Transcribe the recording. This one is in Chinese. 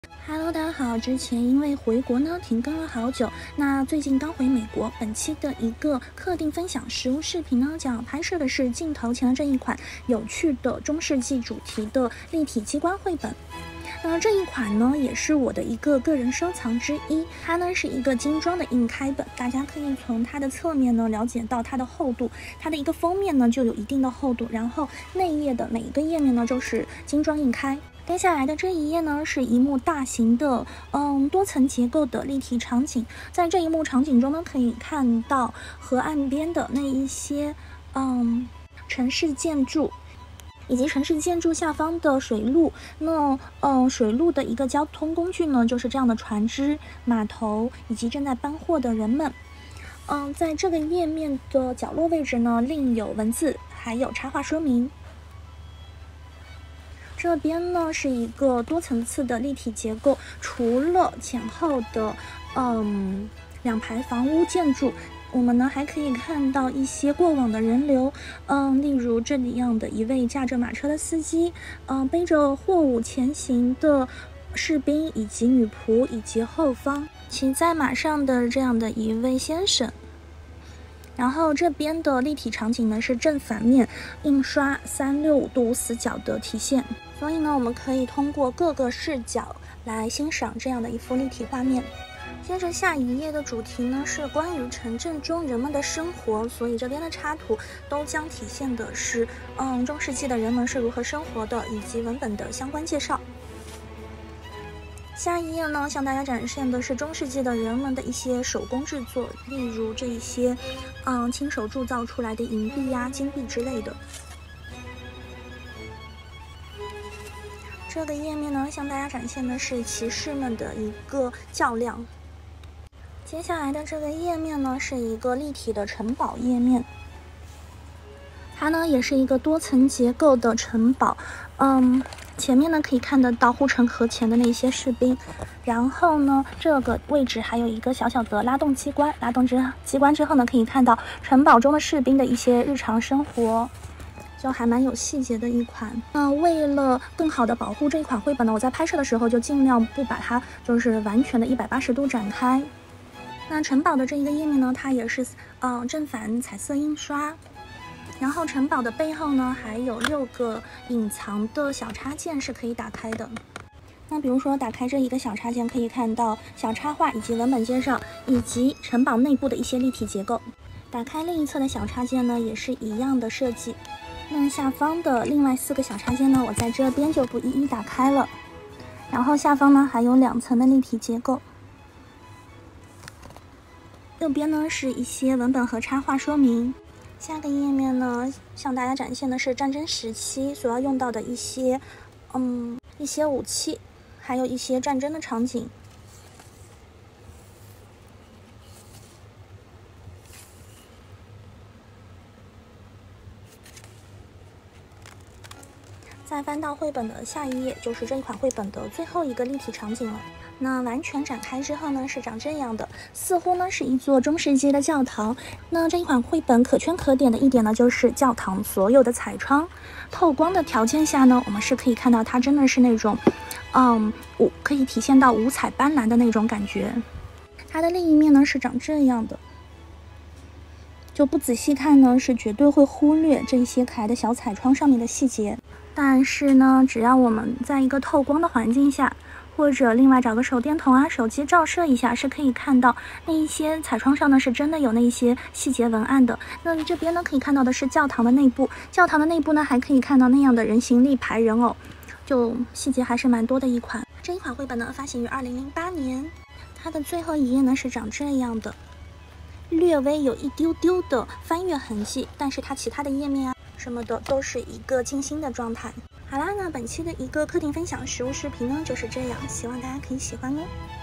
Hello， 大家好。之前因为回国呢停更了好久，那最近刚回美国，本期的一个客定分享实物视频呢，将要拍摄的是镜头前的这一款有趣的中世纪主题的立体机关绘本。那这一款呢，也是我的一个个人收藏之一。它呢是一个精装的硬开本，大家可以从它的侧面呢了解到它的厚度。它的一个封面呢就有一定的厚度，然后内页的每一个页面呢就是精装硬开。接下来的这一页呢，是一幕大型的多层结构的立体场景。在这一幕场景中呢，可以看到河岸边的那一些城市建筑，以及城市建筑下方的水路。那水路的一个交通工具呢，就是这样的船只、码头以及正在搬货的人们。在这个页面的角落位置呢，另有文字，还有插画说明。这边呢是一个多层次的立体结构，除了前后的两排房屋建筑，我们呢还可以看到一些过往的人流，例如这样的一位驾着马车的司机，背着货物前行的士兵以及女仆，以及后方骑在马上的这样的一位先生。然后这边的立体场景呢是正反面印刷365度死角的体现，所以呢我们可以通过各个视角来欣赏这样的一幅立体画面。接着下一页的主题呢是关于城镇中人们的生活，所以这边的插图都将体现的是中世纪的人们是如何生活的，以及文本的相关介绍。下一页呢，向大家展现的是中世纪的人们的一些手工制作，例如这一些亲手铸造出来的银币呀、金币之类的。这个页面呢，向大家展现的是骑士们的一个较量。接下来的这个页面呢，是一个立体的城堡页面。它呢也是一个多层结构的城堡，前面呢可以看得到护城河前的那些士兵，然后呢这个位置还有一个小小的拉动机关，拉动机关之后呢可以看到城堡中的士兵的一些日常生活，就还蛮有细节的一款。为了更好的保护这一款绘本呢，我在拍摄的时候就尽量不把它就是完全的180度展开。那城堡的这一个页面呢，它也是正反彩色印刷。然后城堡的背后呢，还有6个隐藏的小插件是可以打开的。那比如说打开这一个小插件，可以看到小插画以及文本介绍，以及城堡内部的一些立体结构。打开另一侧的小插件呢，也是一样的设计。那下方的另外4个小插件呢，我在这边就不一一打开了。然后下方呢还有2层的立体结构。右边呢是一些文本和插画说明。下个页面呢，向大家展现的是战争时期所要用到的一些武器，还有一些战争的场景。再翻到绘本的下一页，就是这一款绘本的最后一个立体场景了。那完全展开之后呢，是长这样的，似乎呢是一座中世纪的教堂。那这一款绘本可圈可点的一点呢，就是教堂所有的彩窗，透光的条件下呢，我们是可以看到它真的是那种，可以体现到五彩斑斓的那种感觉。它的另一面呢是长这样的，就不仔细看呢，是绝对会忽略这一些可爱的小彩窗上面的细节。但是呢，只要我们在一个透光的环境下，或者另外找个手电筒啊、手机照射一下，是可以看到那一些彩窗上呢是真的有那一些细节文案的。那这边呢可以看到的是教堂的内部，教堂的内部呢还可以看到那样的人形立牌人偶，就细节还是蛮多的一款。这一款绘本呢发行于2008年，它的最后一页呢是长这样的，略微有一丢丢的翻阅痕迹，但是它其他的页面啊什么的都是一个清新的状态。好啦，那本期的一个客厅分享实物视频呢就是这样，希望大家可以喜欢哦。